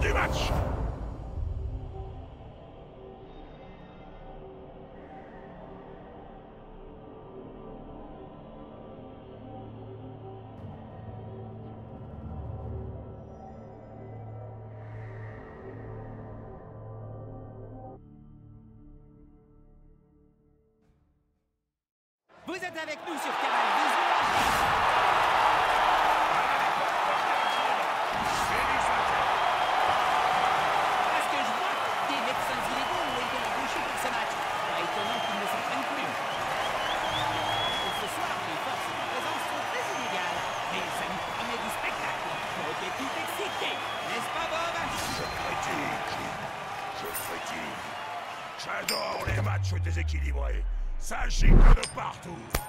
du match. Vous êtes avec nous sur Canal 18. Parce que je vois des médecins illégaux ont été embauchés pour ce match. Pas étonnant qu'ils ne s'entraînent plus. Et ce soir, les forces en présence sont très inégales. Mais ça nous promet du spectacle. On est tout excités. N'est-ce pas, Bob? Je fatigue, Jim. Je fatigue. J'adore les matchs déséquilibrés. Ça gicle de partout.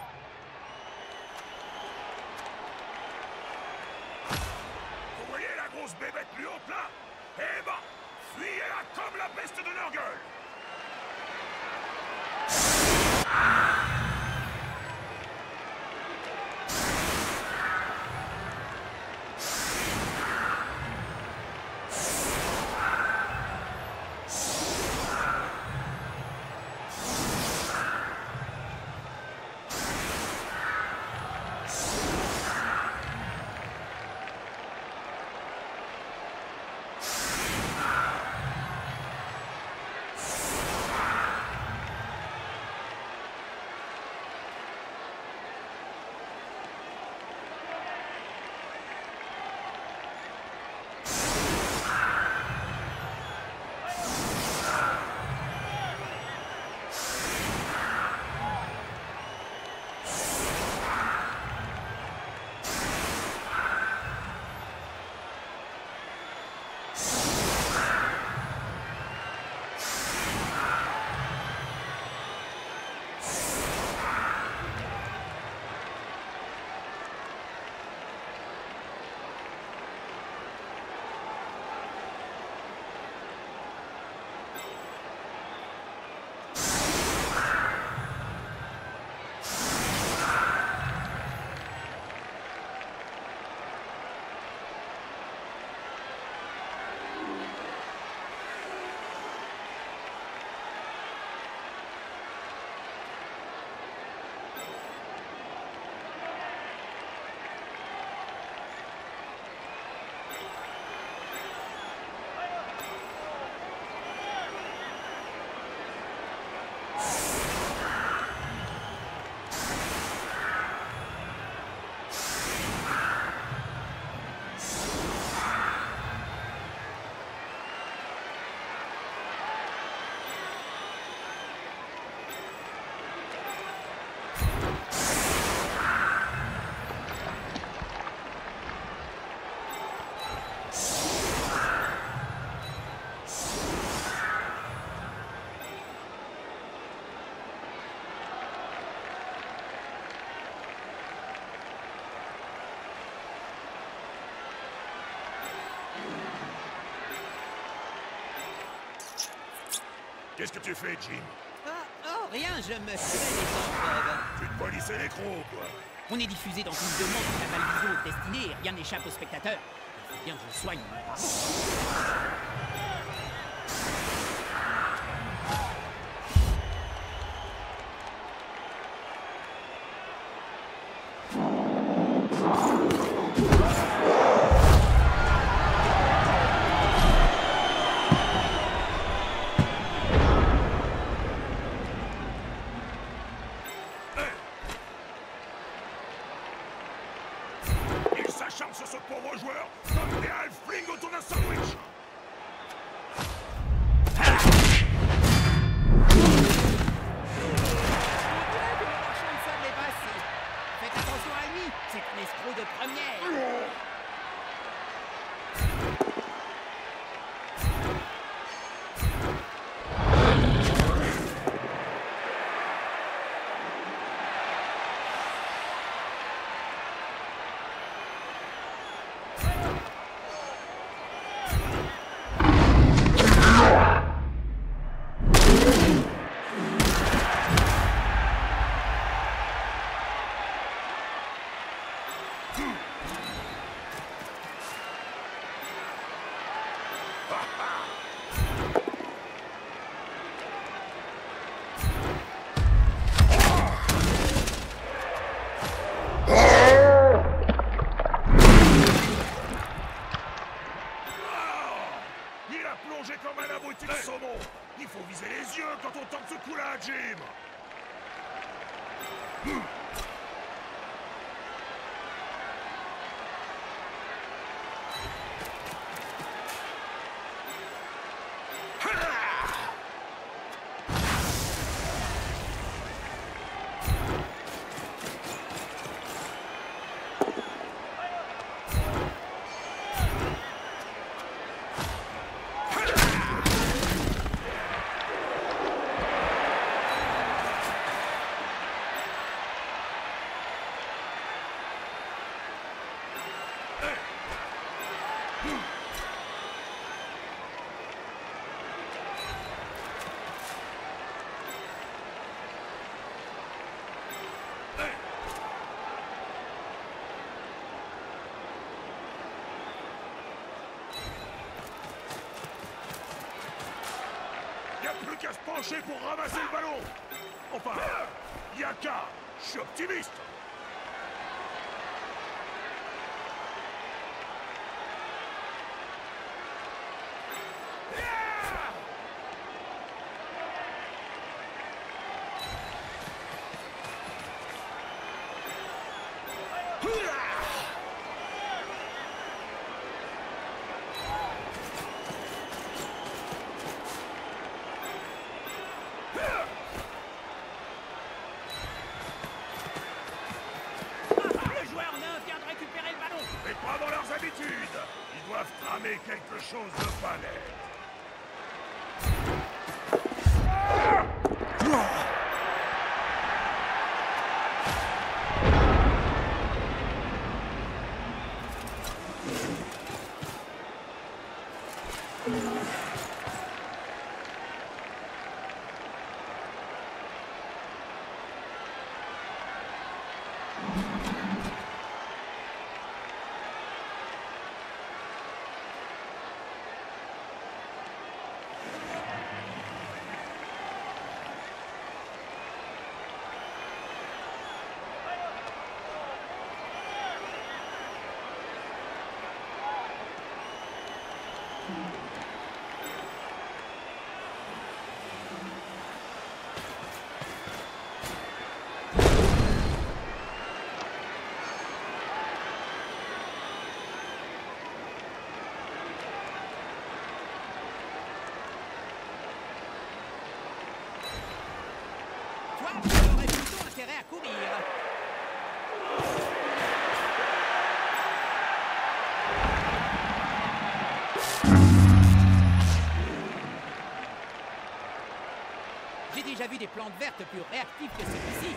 Vous voyez la grosse bébête plus haute là? Eh ben, fuyez-la comme la peste de leur gueule. Qu'est-ce que tu fais, Jim? Oh, rien, je me fais les dents, Bob. Tu te polissais les crocs, quoi. On est diffusé dans tout le monde où la Valvision est destinée et rien n'échappe aux spectateurs. Il faut bien que je soigne mon parent. Il s'acharne sur ce pauvre joueur comme des halflings autour d'un sandwich. Faites attention à lui, c'est un escroc de première. faut viser les yeux quand on tente ce coup-là, Jim. Plus qu'à se pencher pour ramasser le ballon. Enfin, y'a qu'à. Je suis optimiste. Ils doivent tramer quelque chose de pas net. J'aurais plutôt intérêt à courir. J'ai déjà vu des plantes vertes plus réactives que celui-ci.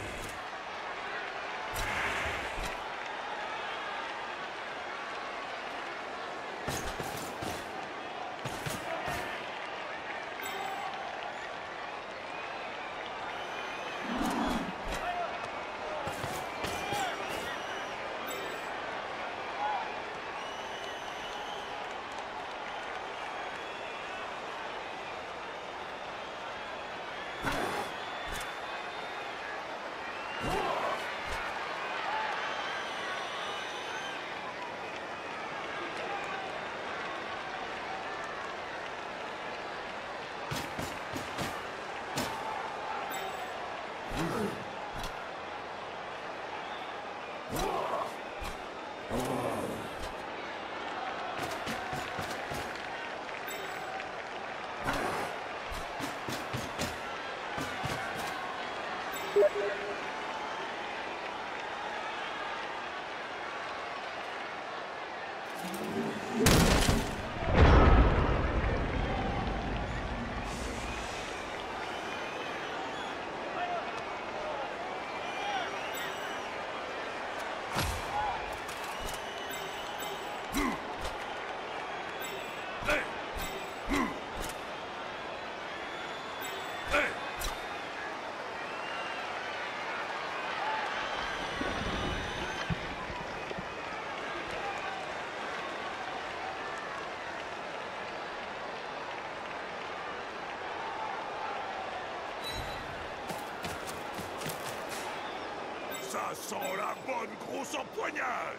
Ça sent la bonne grosse empoignade.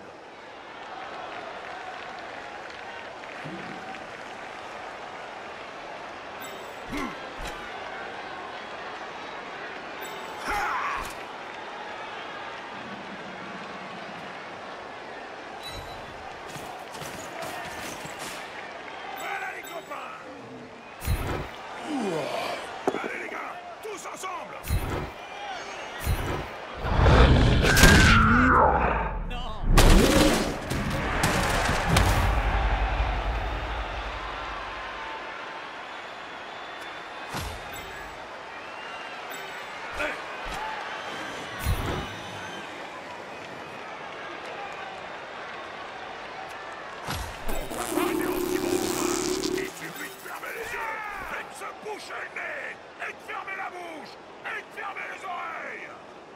Arrêtez vos petits bons freins. Il suffit de fermer les yeux et de se boucher le nez et de fermer la bouche et de fermer les oreilles.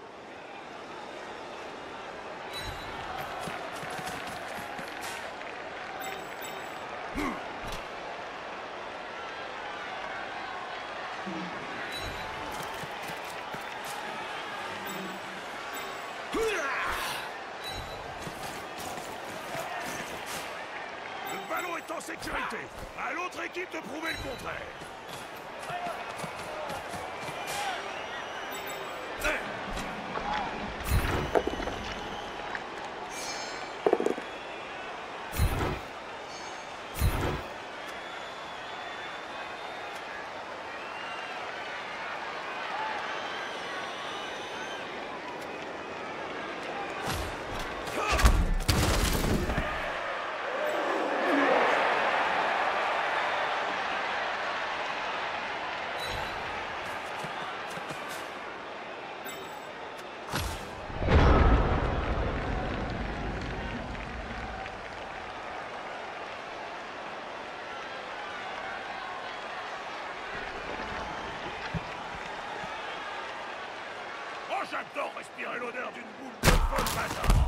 Le ballon est en sécurité. À l'autre équipe de prouver le contraire. Oh, j'adore respirer l'odeur d'une boule de feu de matin.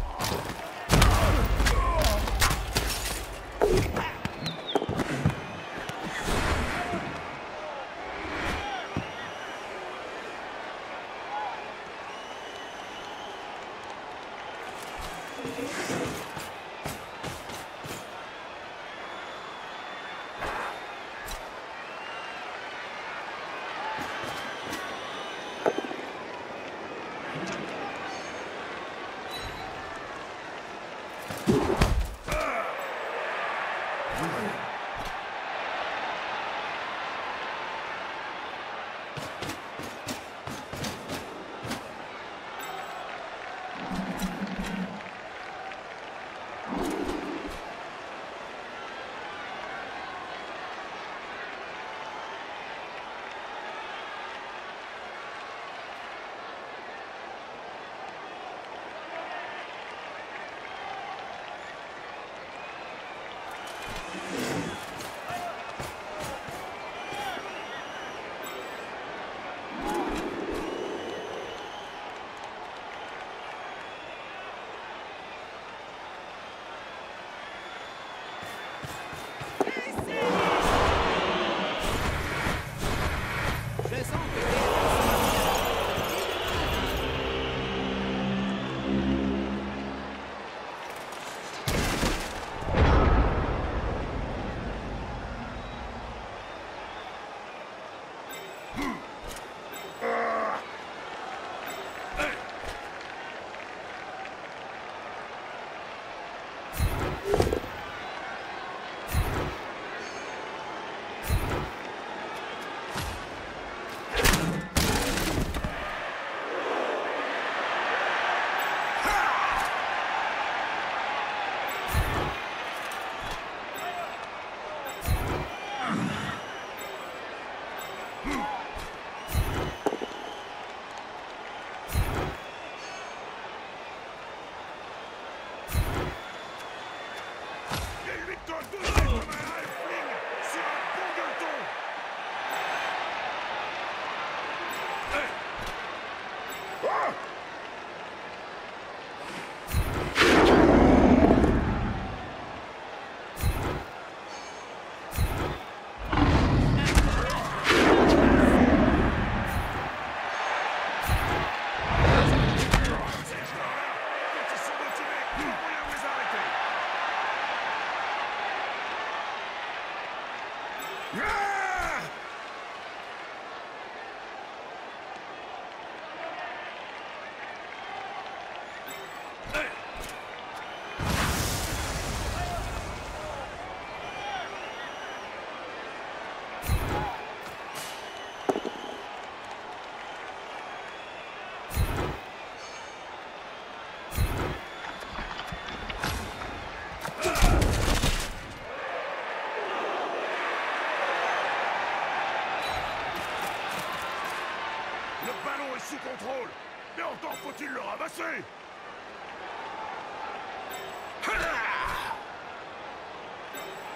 contrôle. Mais encore faut-il le ramasser.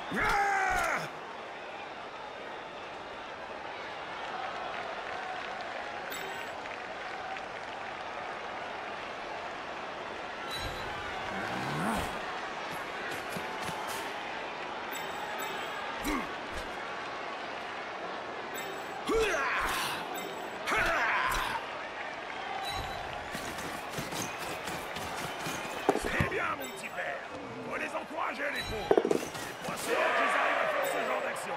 C'est bien, mon petit père. Faut les encourager, les pauvres. C'est pas sûr qu'ils arrivent à faire ce genre d'action.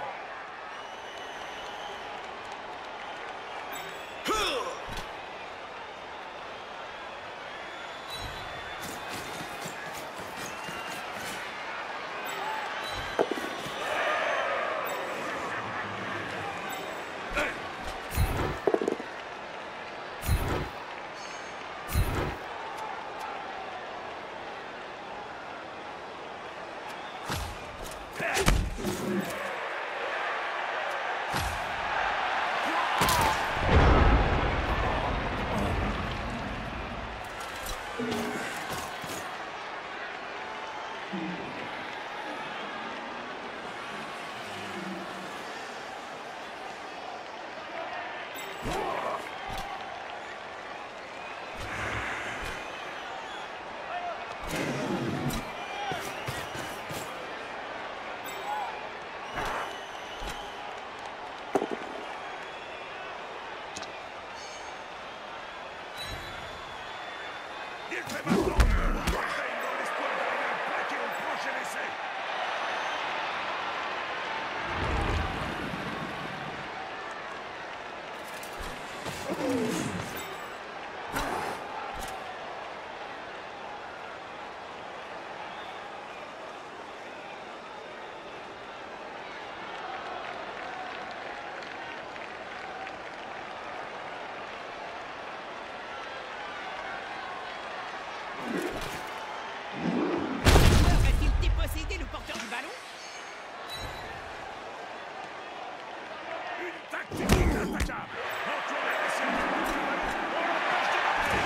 Il fait maintenant dans l'espoir d'arriver à plaquer au prochain essai. A-t-il dépossédé le porteur du ballon? Une tactique inattaquable. Antoine essaie de couper le ballon. On l'empêche de marquer.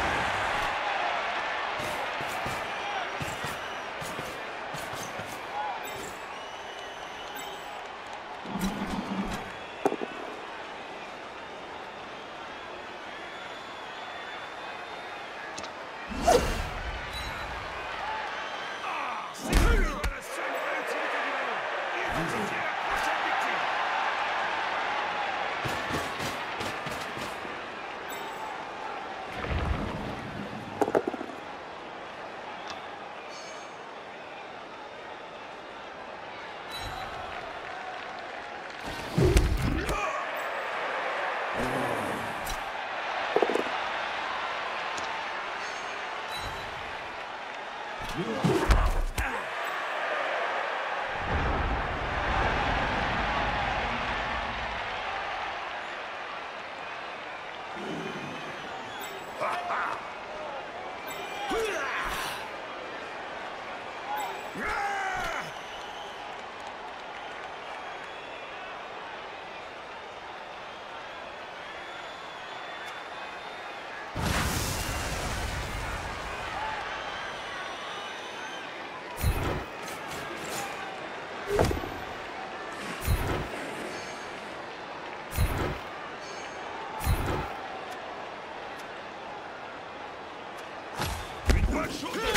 Ah, c'est lui la seule vraie utilité du ballon. Identifier la prochaine victime. Une bonne chose de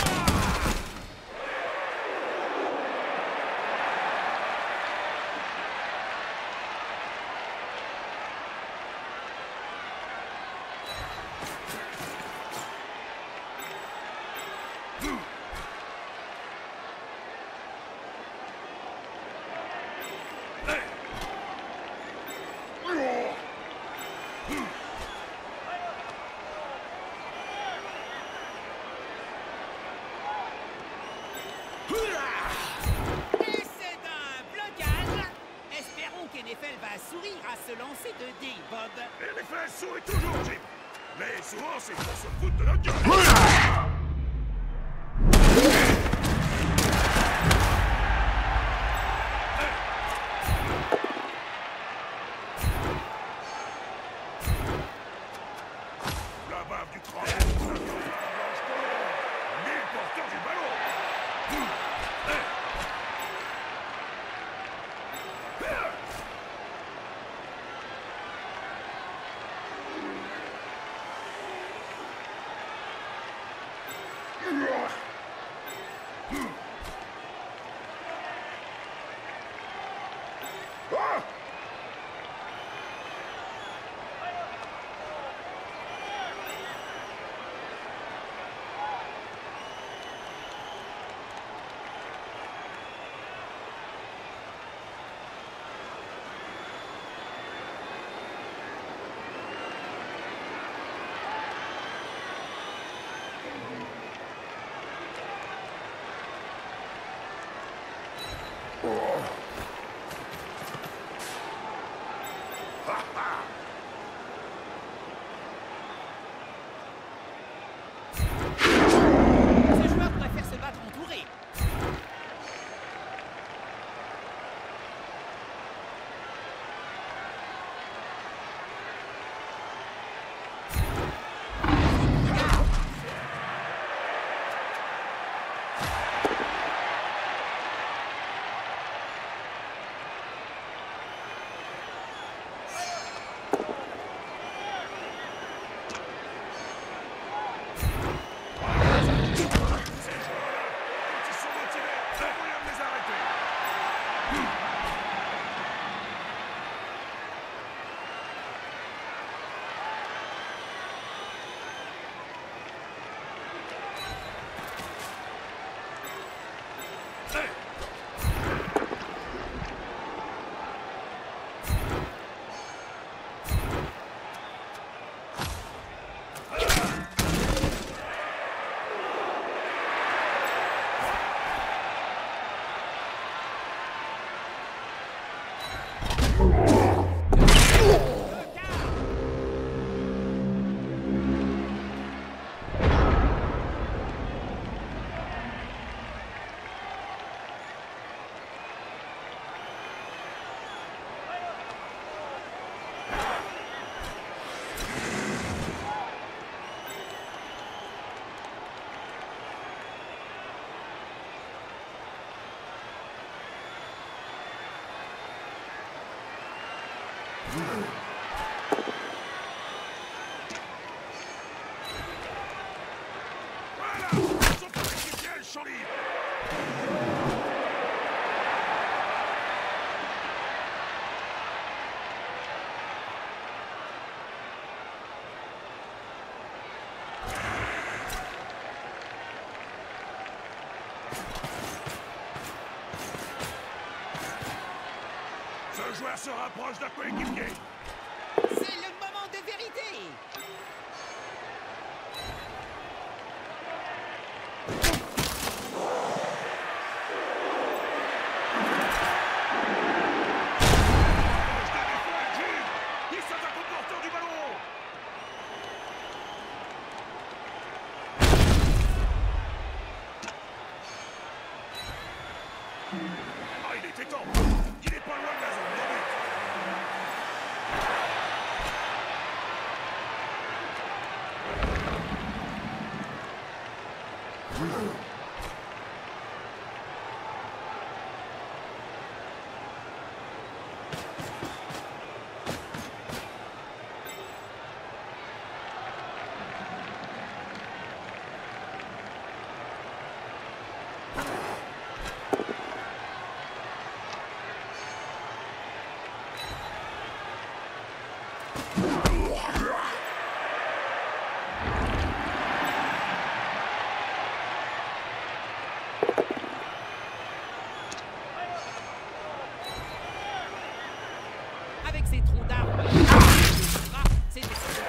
Et c'est un blocage. Espérons qu'NFL va sourire à ce lancer de dés, Bob. NFL sourit toujours, Jim. Mais souvent, c'est pour se foutre de notre gueule. La bave du cran. Ni le porteur du ballon. Ce joueur préfère se battre entouré. Voilà! Son coéquipier, champ libre! Ce joueur se rapproche d'un coéquipier. C'est le moment de vérité. Il s'attaque au porteur du ballon. Ah, il était temps. Il est pas loin de la zone de but. Avec ses troncs d'arbres, c'est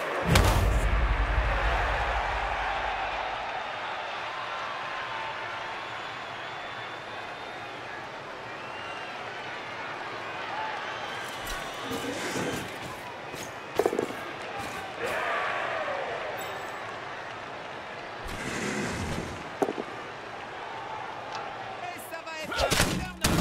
et ça va être un turnover.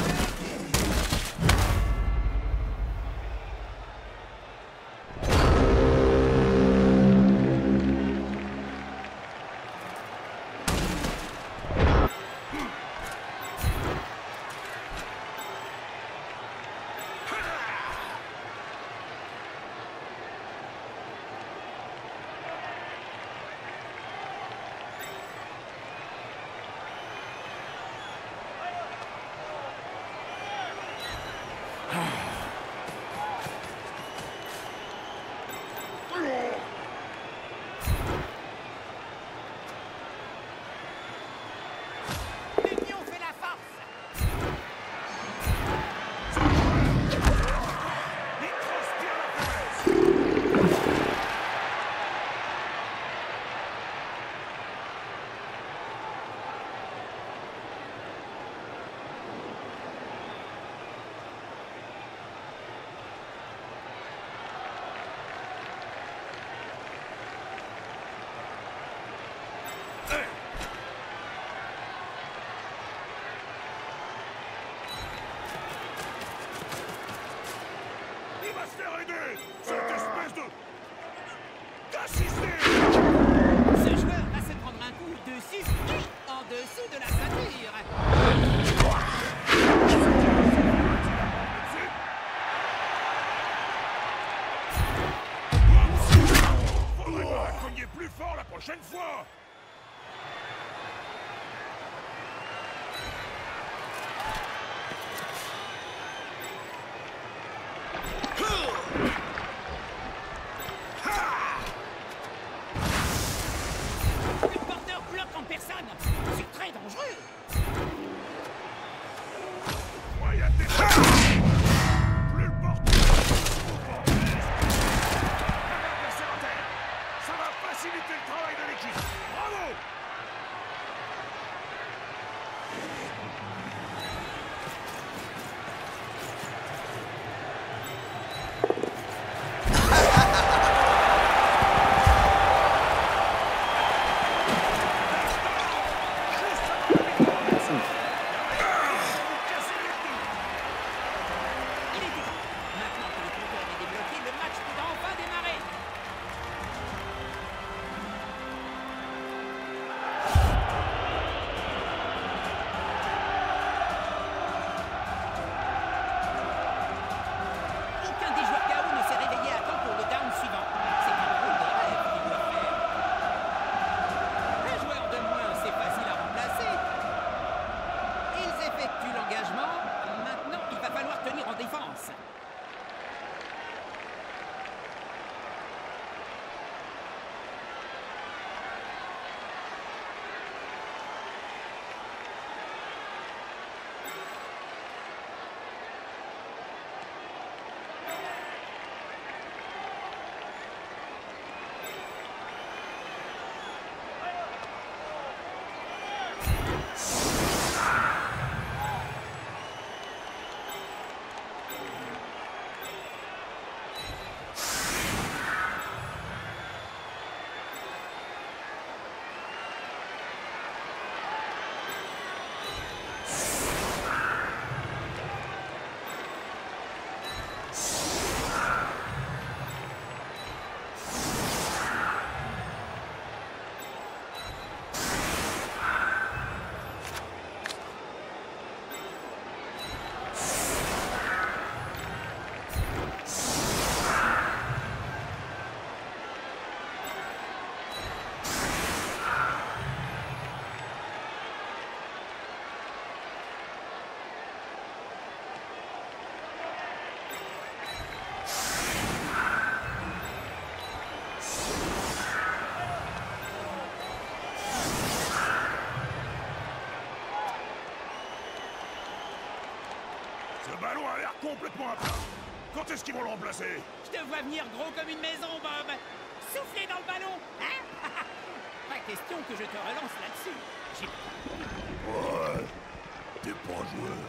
Ce ballon a l'air complètement à plat. Quand est-ce qu'ils vont le remplacer? Je te vois venir gros comme une maison, Bob. Souffler dans le ballon, hein? Pas question que je te relance là-dessus. Ouais, t'es pas un joueur.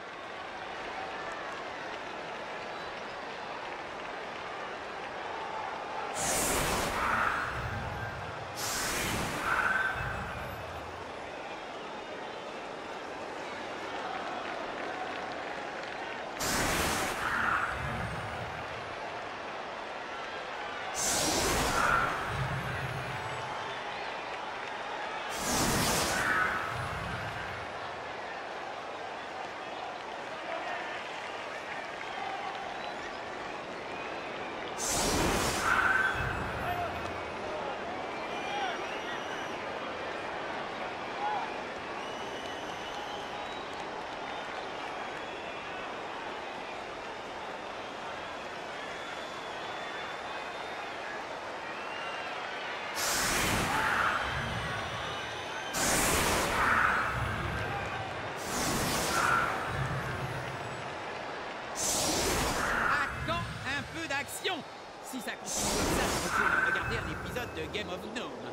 Si ça continue comme ça, je retourne regarder un épisode de Game of Gnome.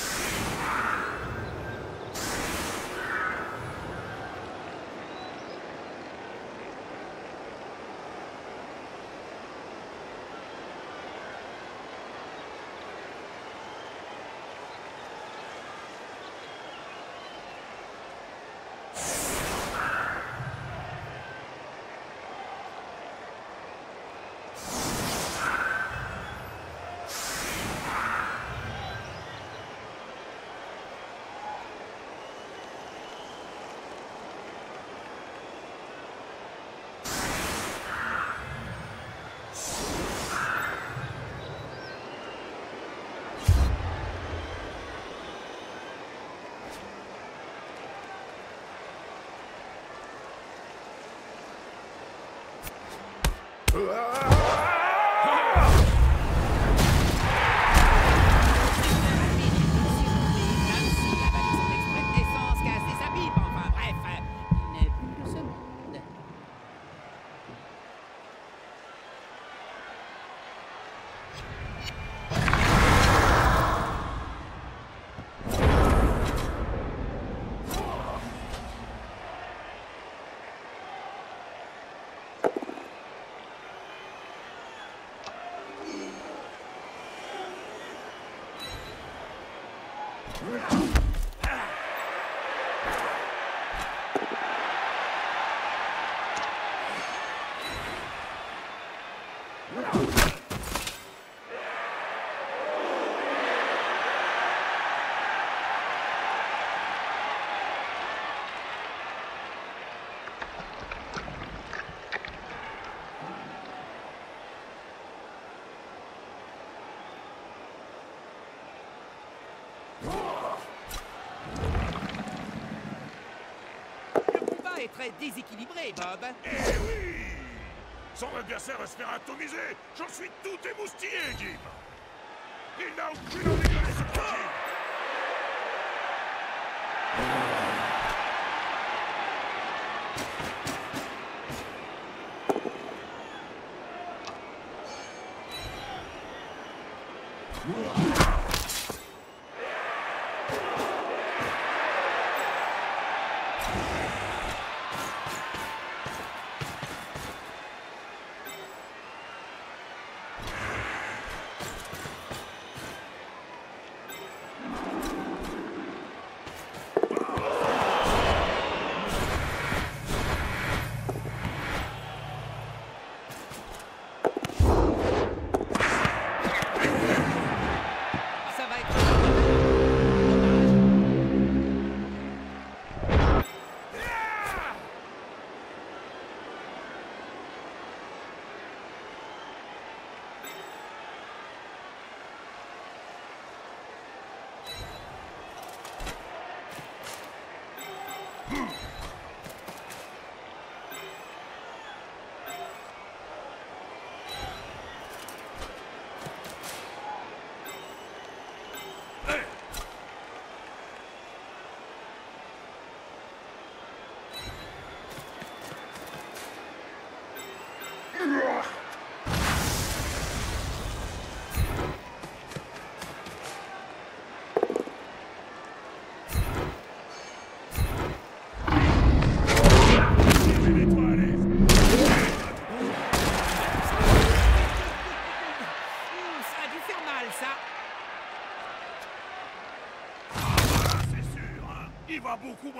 Est très déséquilibré, Bob. Eh oui! Son adversaire va se faire atomiser! J'en suis tout émoustillé, Jim! Il n'a aucune envie de le laisser tranquille!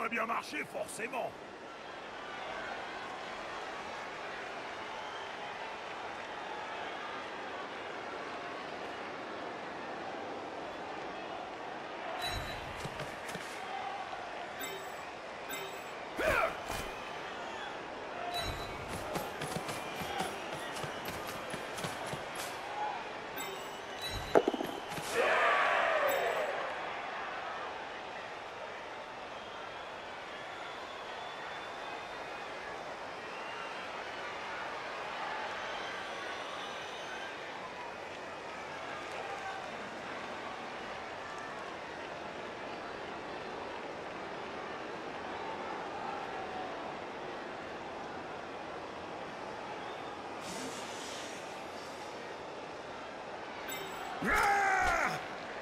devrait bien marcher, forcément. Ah!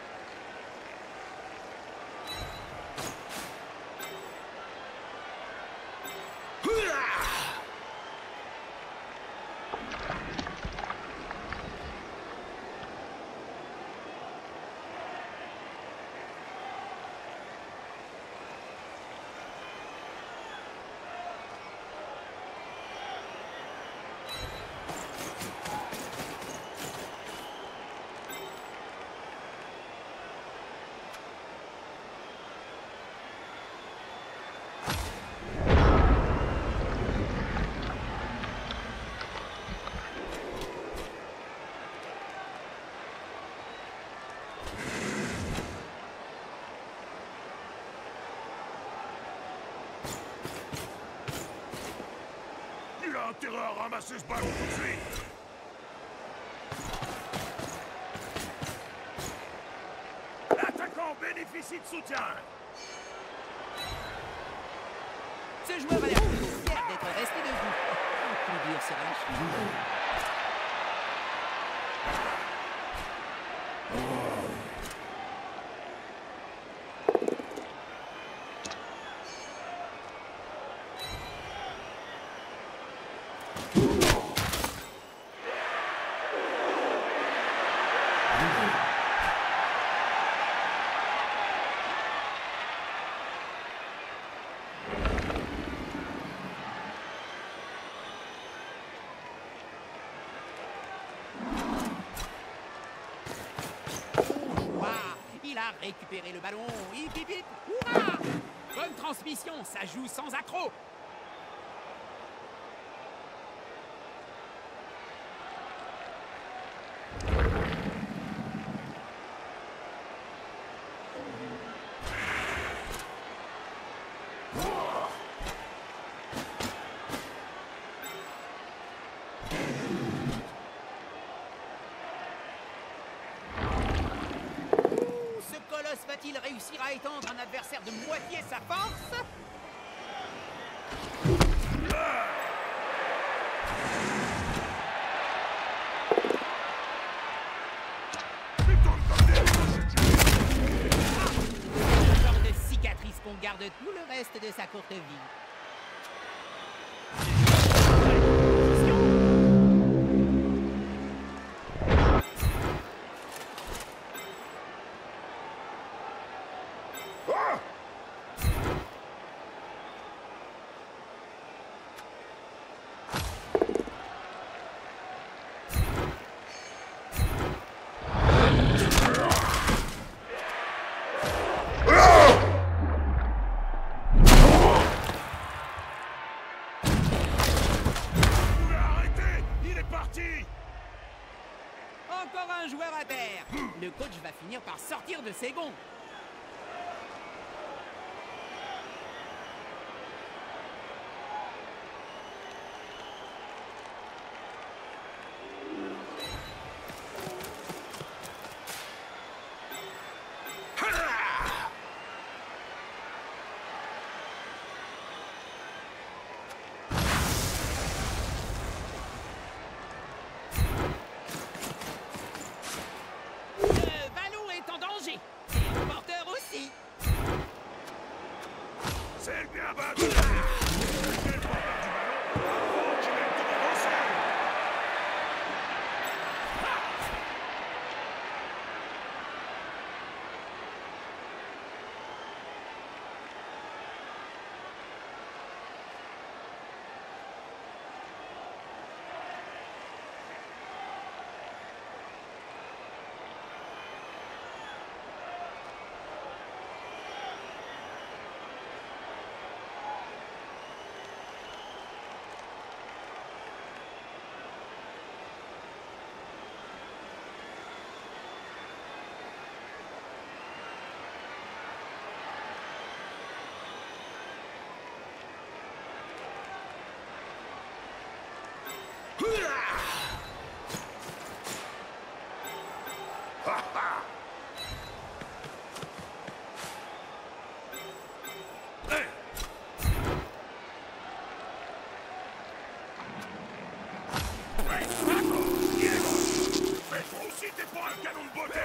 Il a intérêt à ramasser ce ballon tout de suite. L'attaquant bénéficie de soutien. Ce joueur a l'air plutôt fier d'être resté debout. Plus dur sera la cheville. Il a récupéré le ballon. Hip hip hip. Hurrah! Bonne transmission, ça joue sans accroc. Va-t-il réussir à étendre un adversaire de moitié sa force? Le genre de cicatrice qu'on garde tout le reste de sa courte vie. Encore un joueur à terre. Le coach va finir par sortir de ses gonds. Le ballon est en danger. Mais toi aussi, t'es pas un canon de beauté!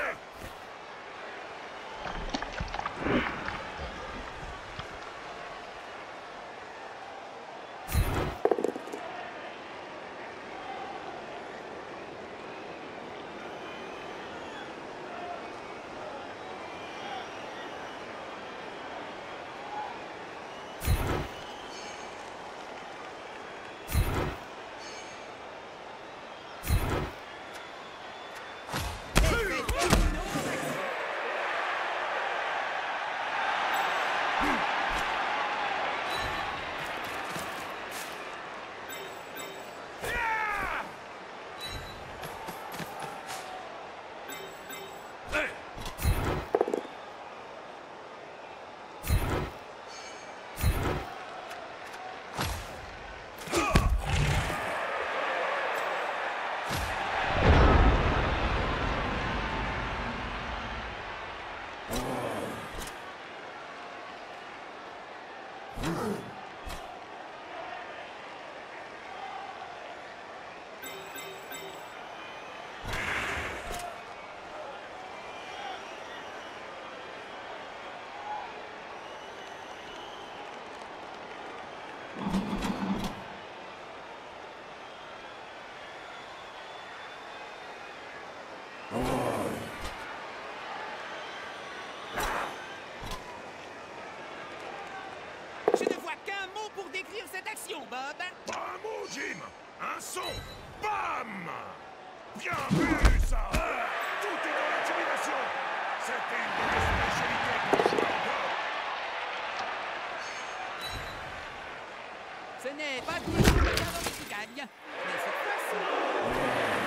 Je ne vois qu'un mot pour décrire cette action, Bob. Pas un mot, Jim! Un son! Bam! Bien vu, ça! Tout est dans l'intimidation! C'était une de tes spécialités pour jouer encore! Ce n'est pas tous les joueurs qui gagnent. Mais cette fois-ci...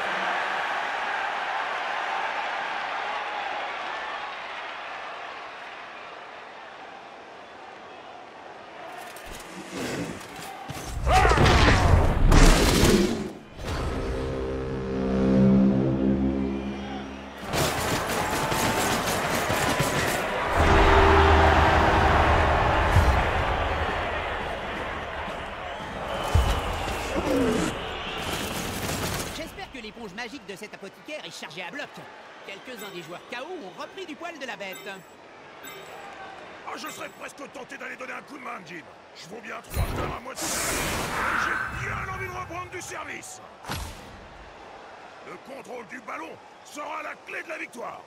J'espère que l'éponge magique de cet apothicaire est chargée à bloc. Quelques-uns des joueurs KO ont repris du poil de la bête. Ah, je serais presque tenté d'aller donner un coup de main, Jim. Je vaux bien 3 joueurs à moitié. Et j'ai bien envie de reprendre du service. Le contrôle du ballon sera la clé de la victoire.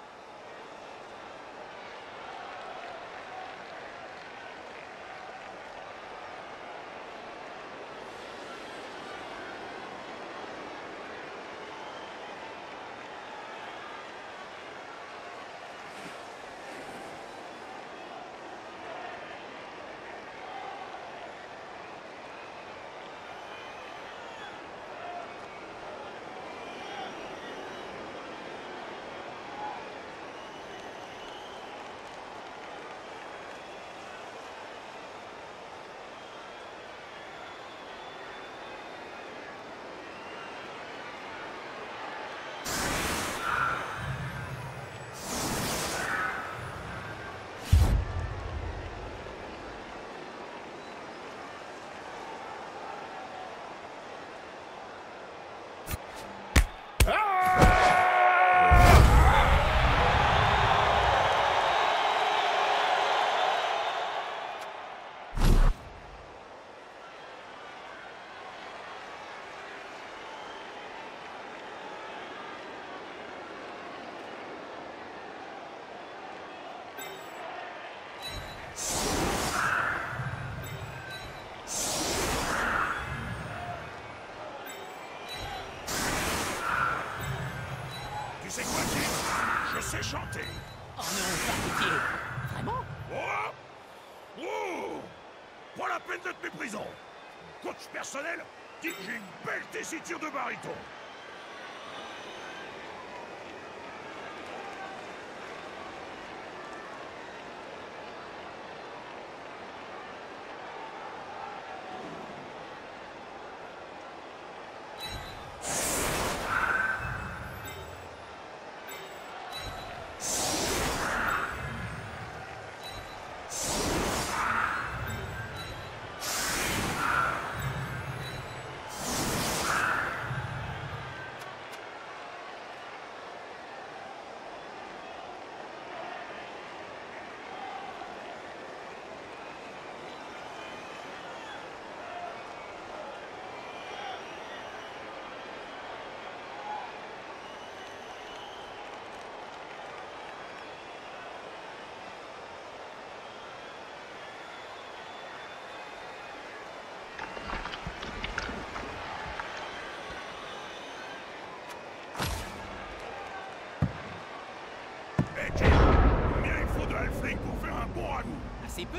Tu sais quoi, Jim? Je sais chanter. Oh non, pas pitié. Vraiment? Oh! Oh! Pas la peine d'être méprisant. Coach personnel dit que j'ai une belle tessiture de baryton.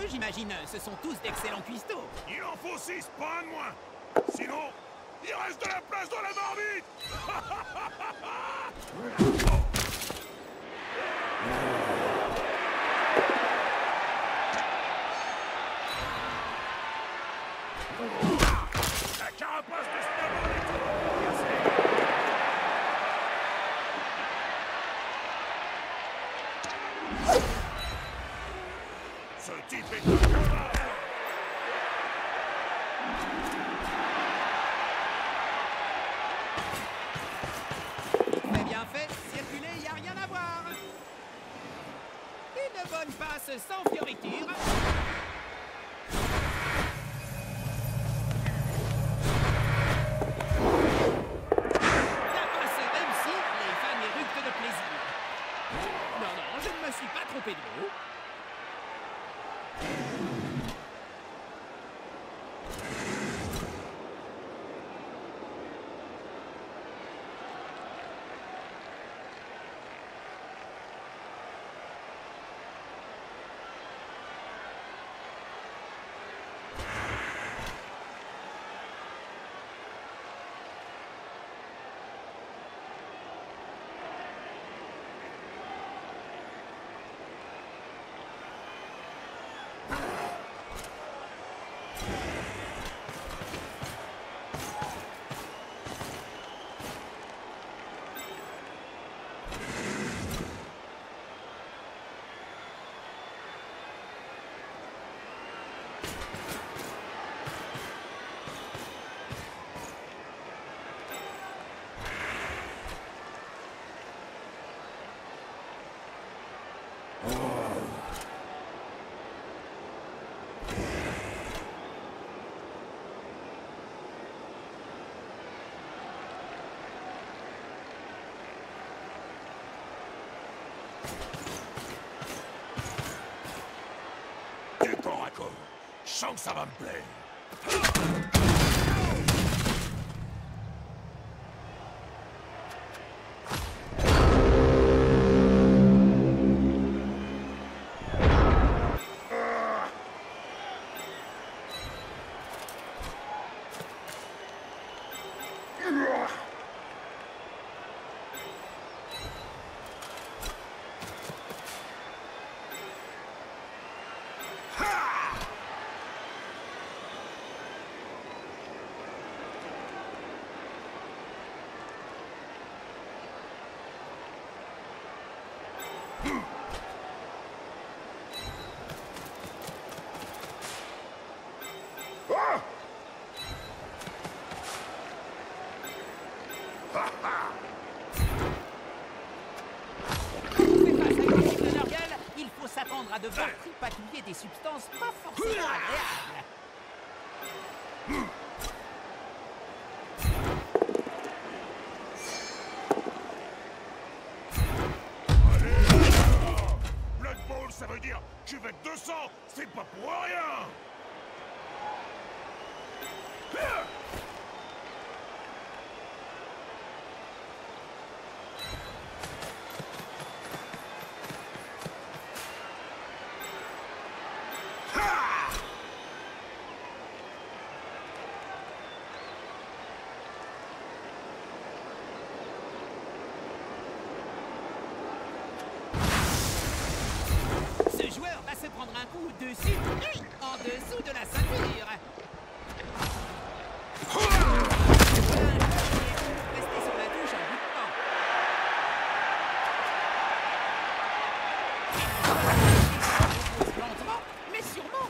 peu, j'imagine. Ce sont tous d'excellents cuistots. Il en faut 6, pas un de moins. Sinon, il reste de la place dans la marmite. La carapace de Snowball est complètement cassée. Ce type est un connard. Mais bien fait, circuler, y a rien à voir. Une bonne passe sans fioriture. La passe réussie, les fans éructent de plaisir. Non, non, je ne me suis pas trompé de mot. Du corps à corps. Je sens que ça va me plaire. Il faut s'attendre à devoir tripatouiller des substances pas forcément agréables. Blood Bowl, ça veut dire cuvette de sang. C'est pas pour rien. Ce joueur va se prendre un coup dessus et en dessous de la ceinture. Restez sur la touche un bout de temps. Lentement, mais sûrement.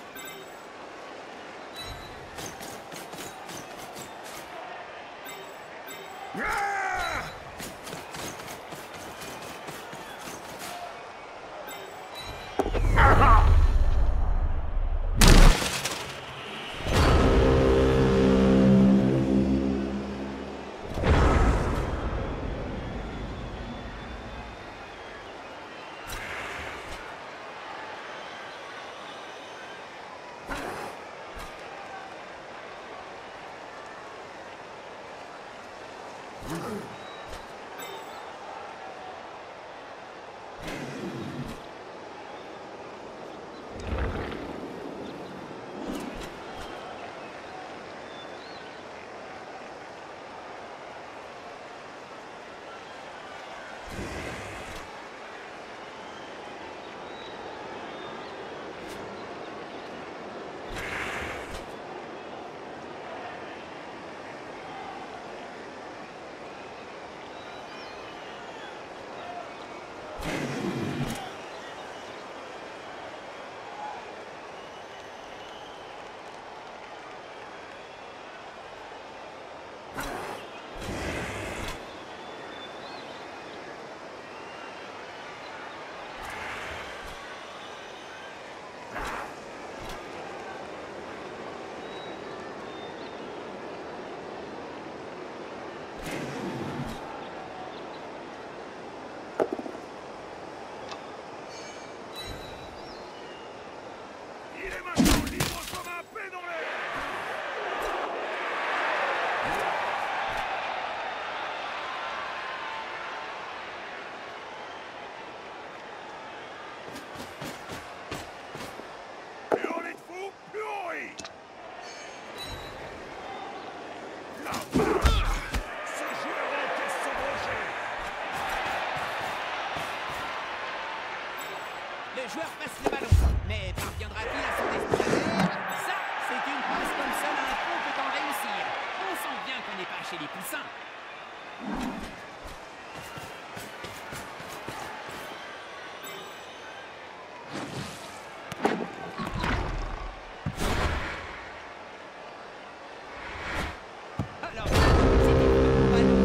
Ce joueur encaisse son brochet. Le joueur passe le ballon, mais parviendra-t-il à son destinataire? Ça, c'est une passe comme seul un pro peut en réussir. On sent bien qu'on n'est pas chez les poussins. Alors, c'était le ballon.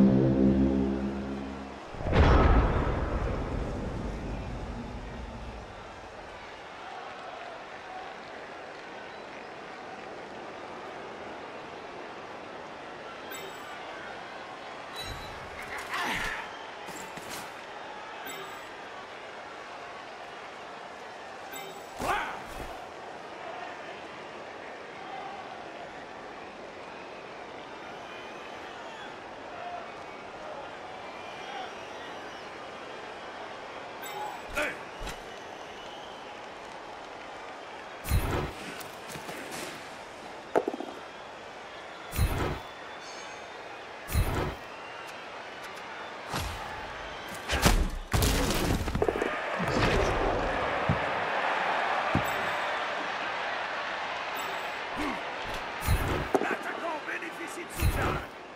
L'attaquant bénéficie de soutien.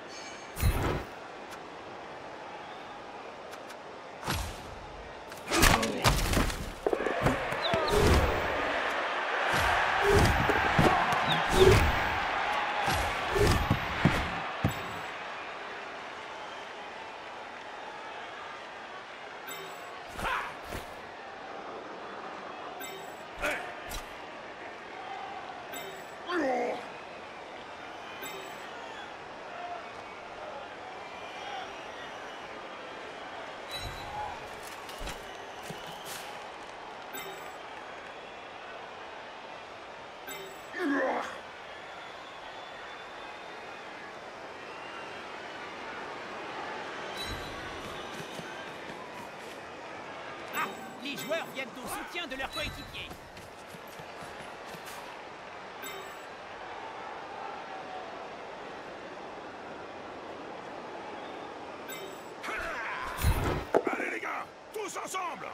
Ah, les joueurs viennent au soutien de leurs coéquipiers. Allez les gars, tous ensemble.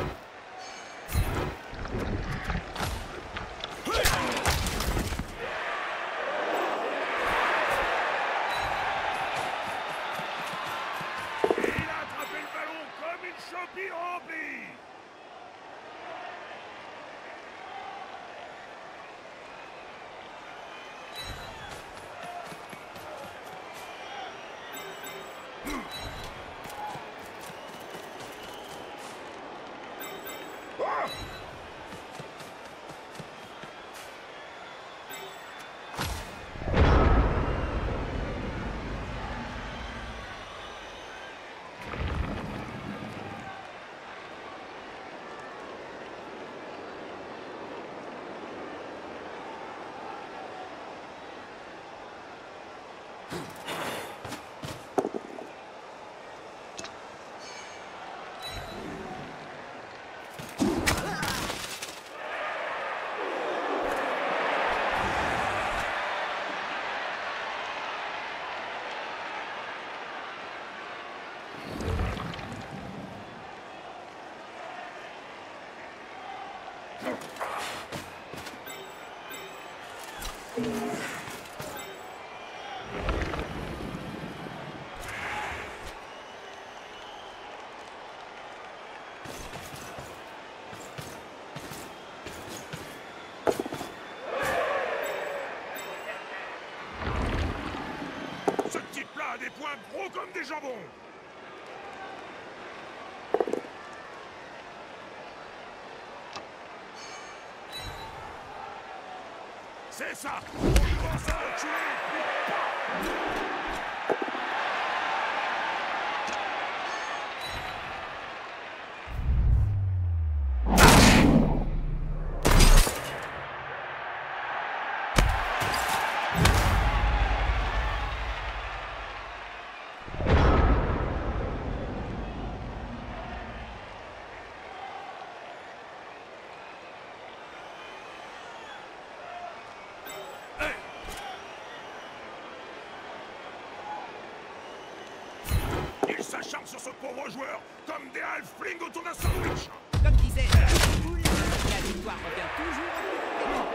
Il a attrapé le ballon comme une chopine remplie. Ce type-là a des poings gros comme des jambons. C'est ça. On commence à le tuer. s'acharnent sur ce pauvre joueur, comme des halflings autour d'un sandwich. Comme disait Raoul, la victoire revient toujours au plus compétent.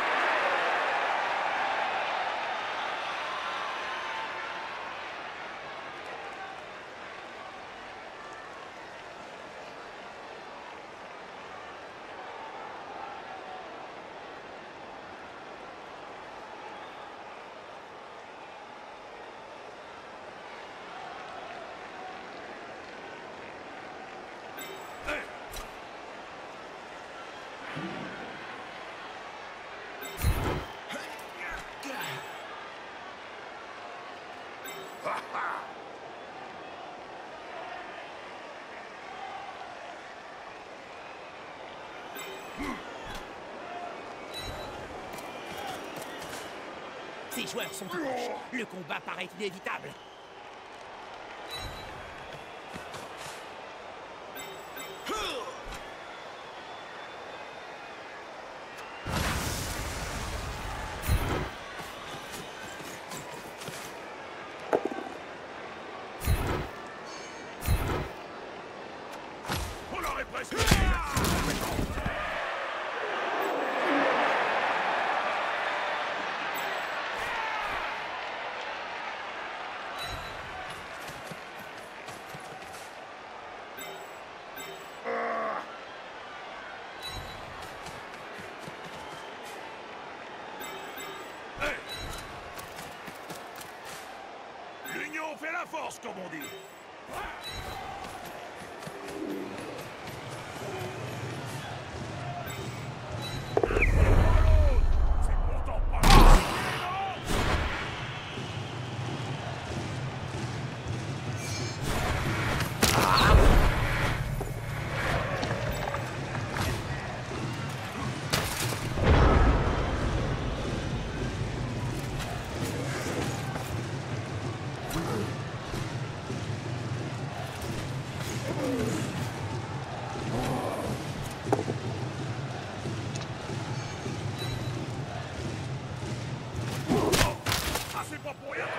Ces joueurs sont proches. Le combat paraît inévitable. On l'aurait presque. L'union fait la force, comme on dit. C'est pourtant pas... Ah, c'est pas pour rien.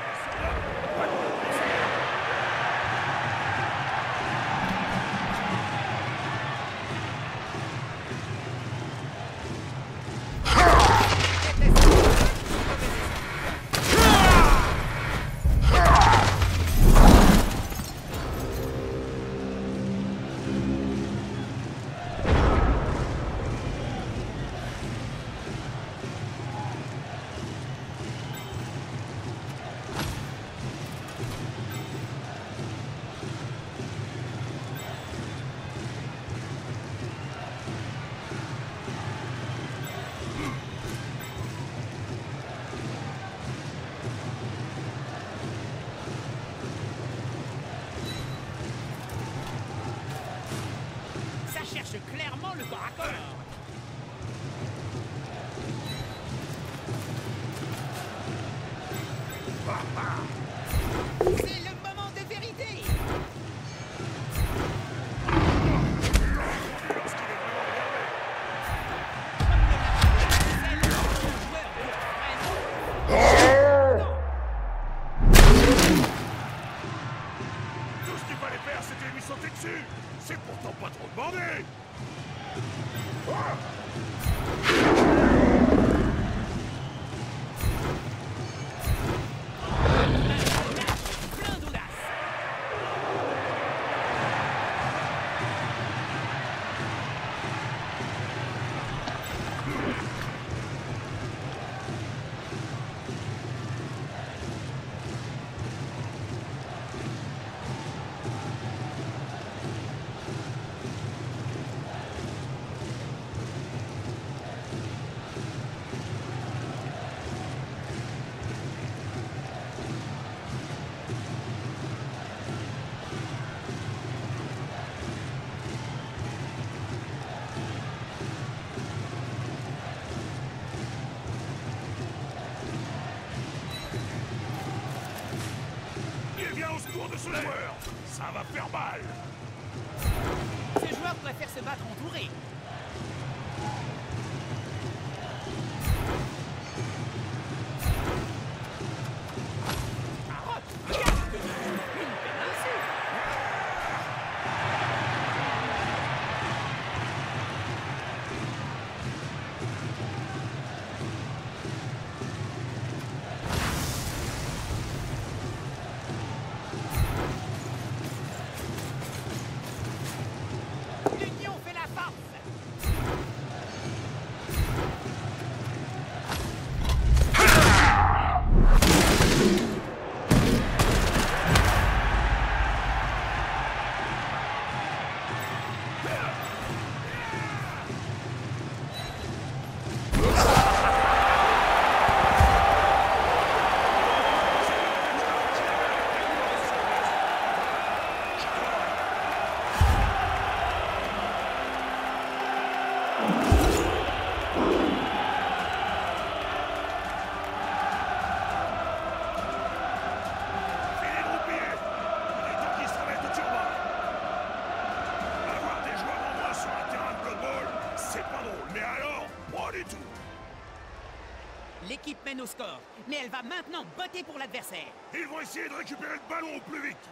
Ça cherche clairement le corps à corps. C'est le moment de vérité. Tout ce qu'il fallait faire, c'était lui sauter dessus. C'est pourtant pas trop demandé. Plein d'audace. Il vient au secours de ce joueur. Ça va faire mal. Ce joueur préfère se battre entouré. Marotte, regarde que une péninsule. mène au score, mais elle va maintenant botter pour l'adversaire. Ils vont essayer de récupérer le ballon au plus vite.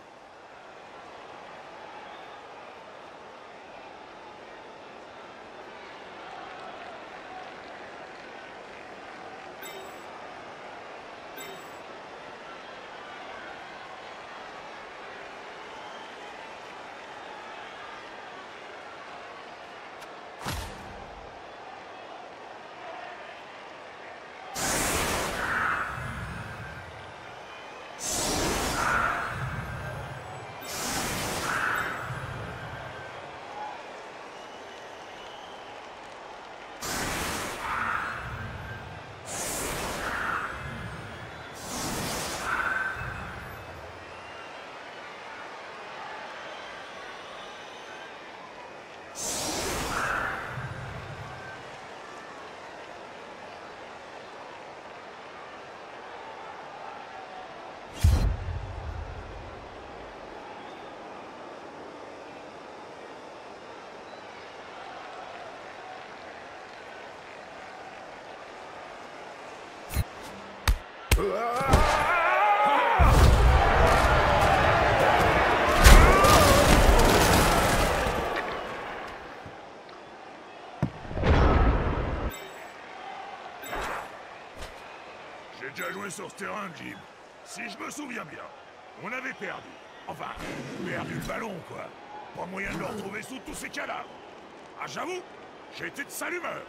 J'ai déjà joué sur ce terrain, Jim. Si je me souviens bien, on avait perdu. Enfin, perdu le ballon, quoi. Pas moyen de le retrouver sous tous ces cadavres. Ah, j'avoue, j'ai été de sale humeur.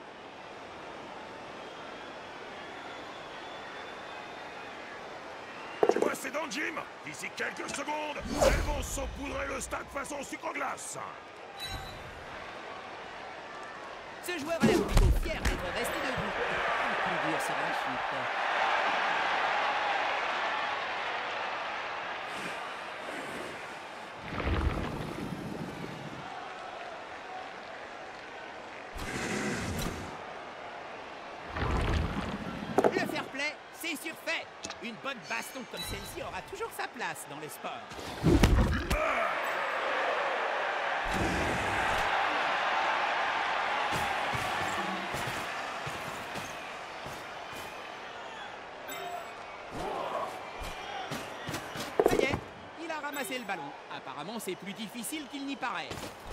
Tu vois ces dents, Jim? D'ici quelques secondes, elles vont saupoudrer le stade façon sucre glace. Ce joueur a l'air plutôt fier d'être resté debout. Plus dur sera la chute. Le fair play, c'est surfait. Une bonne baston comme celle-ci aura toujours sa place dans le sport. Ça y est, il a ramassé le ballon. Apparemment, c'est plus difficile qu'il n'y paraît.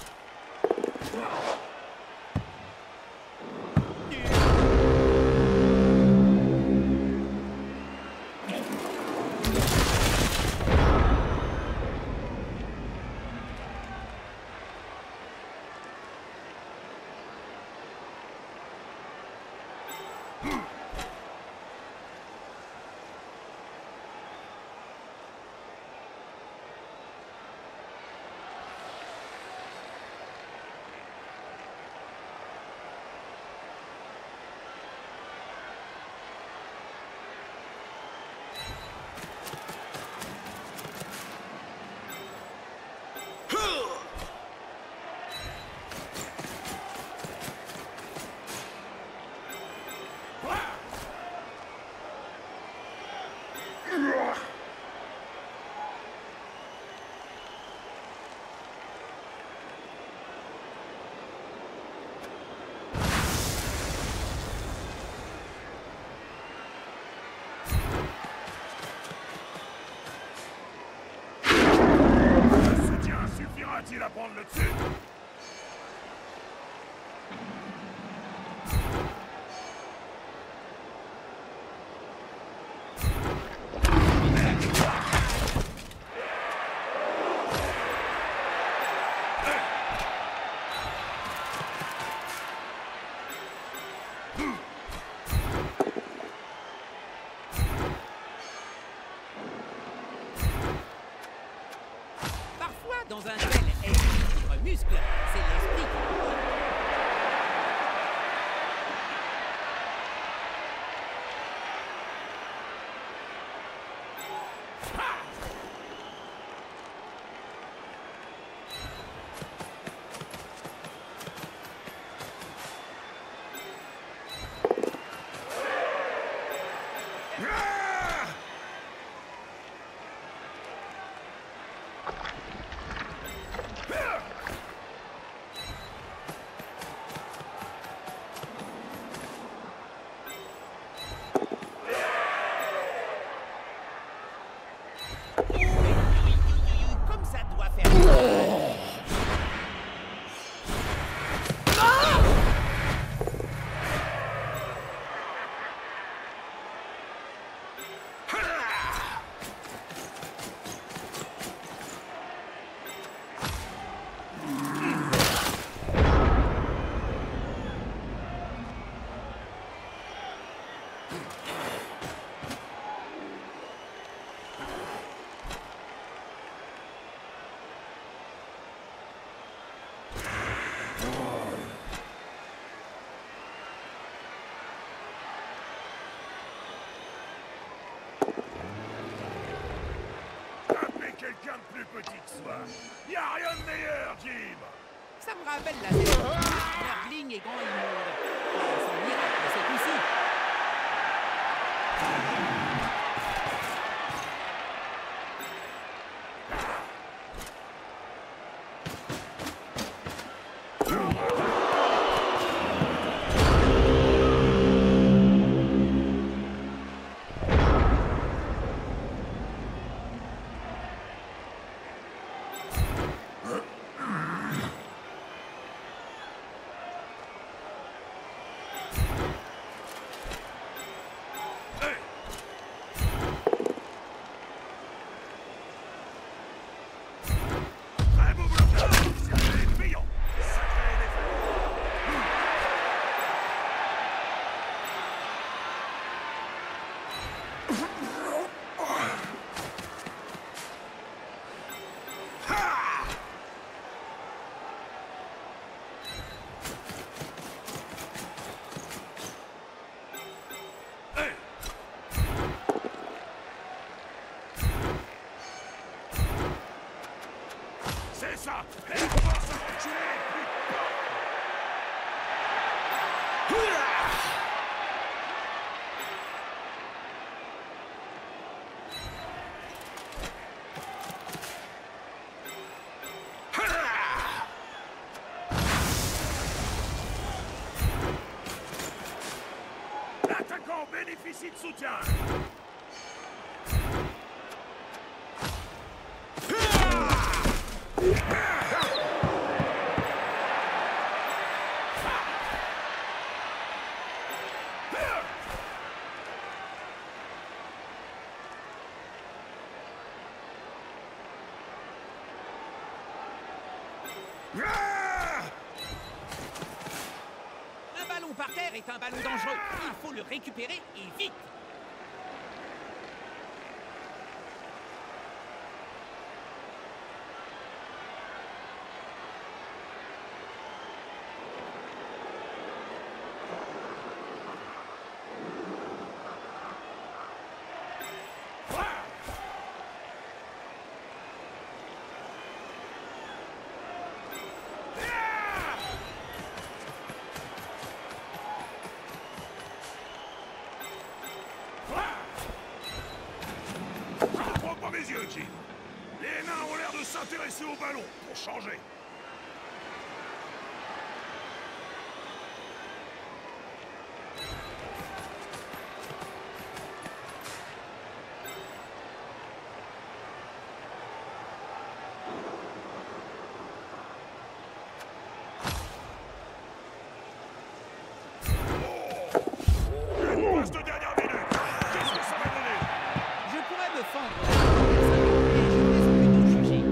Suffira-t-il à prendre le dessus? Dans un duel esprit contre muscle, c'est l'esprit qui l'emporte. quelqu'un de plus petit que soi. Y a rien de meilleur, Jim. Ça me rappelle la série Nurgling et Grand Immonde. C'est un miracle, c'est ici. C'est ça. Et commence à reculer, l'attaquant bénéficie de soutien. Un ballon par terre est un ballon dangereux. Il faut le récupérer et vite. Les yeux, Jim. Les nains ont l'air de s'intéresser au ballon pour changer. Une passe de dernière minute. Qu'est-ce que ça va donner? Je pourrais me fendre. Mais je laisse plutôt juger.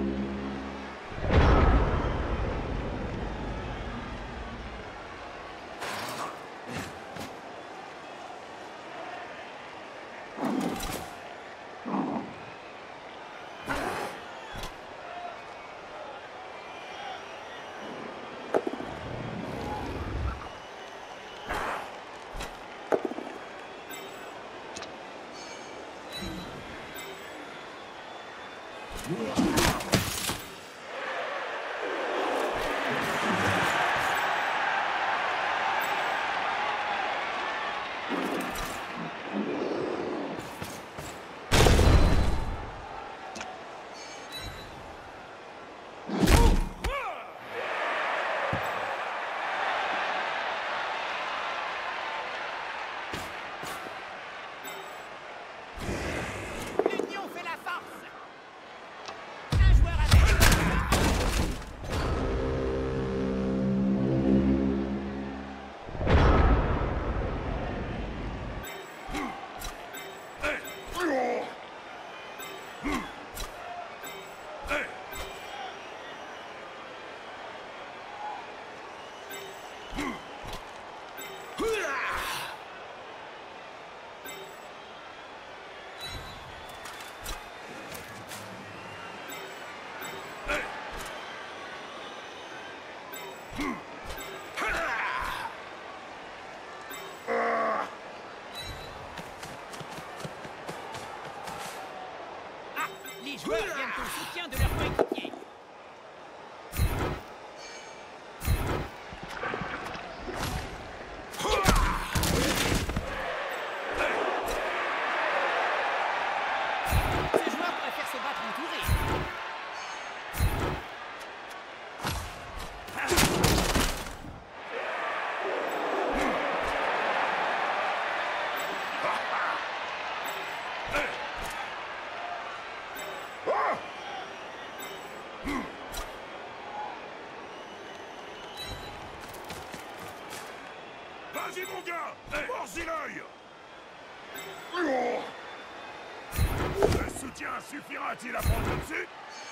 L'union fait la force. Un joueur avec. Ah, Les joueurs viennent au soutien de leur coéquipier. Ces joueurs préfèrent se battre entourés. Vas-y mon gars, mords-y l'œil. Le soutien suffira-t-il à prendre le dessus?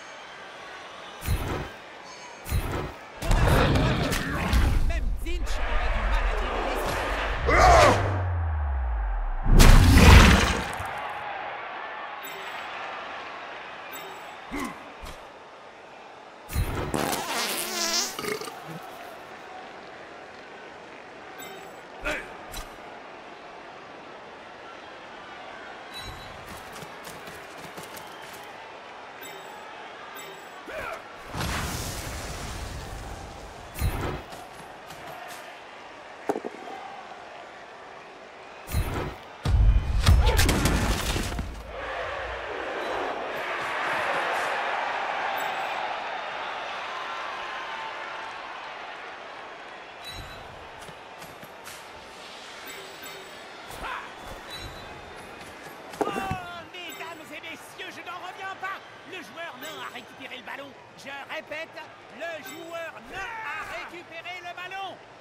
Même Zinch aurait du mal à démêler ça. Le joueur nain a récupéré le ballon. Je répète, le joueur nain a récupéré le ballon.